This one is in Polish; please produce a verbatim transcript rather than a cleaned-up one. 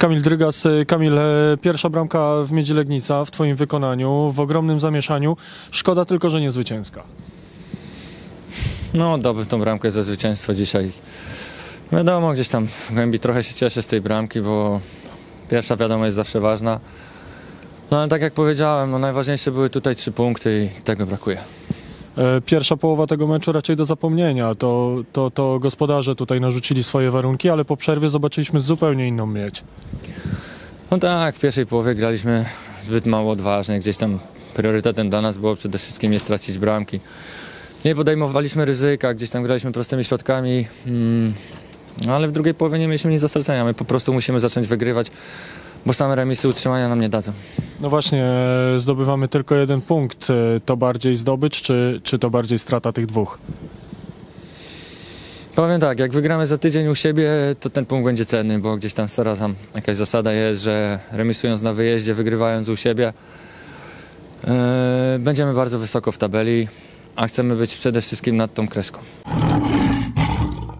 Kamil Drygas. Kamil, pierwsza bramka w Miedzi Legnica w twoim wykonaniu, w ogromnym zamieszaniu. Szkoda tylko, że nie zwycięska. No, oddałbym tą bramkę za zwycięstwo dzisiaj. Wiadomo, gdzieś tam w głębi trochę się cieszę z tej bramki, bo pierwsza, wiadomo, jest zawsze ważna. No ale tak jak powiedziałem, no, najważniejsze były tutaj trzy punkty i tego brakuje. Pierwsza połowa tego meczu raczej do zapomnienia. To, to, to gospodarze tutaj narzucili swoje warunki, ale po przerwie zobaczyliśmy zupełnie inną Miedź. No tak, w pierwszej połowie graliśmy zbyt mało odważnie. Gdzieś tam priorytetem dla nas było przede wszystkim nie stracić bramki. Nie podejmowaliśmy ryzyka, gdzieś tam graliśmy prostymi środkami, mm, ale w drugiej połowie nie mieliśmy nic do stracenia. My po prostu musimy zacząć wygrywać, bo same remisy utrzymania nam nie dadzą. No właśnie, zdobywamy tylko jeden punkt. To bardziej zdobycz, czy, czy to bardziej strata tych dwóch? Powiem tak, jak wygramy za tydzień u siebie, to ten punkt będzie cenny, bo gdzieś tam teraz tam jakaś zasada jest, że remisując na wyjeździe, wygrywając u siebie, yy, będziemy bardzo wysoko w tabeli, a chcemy być przede wszystkim nad tą kreską.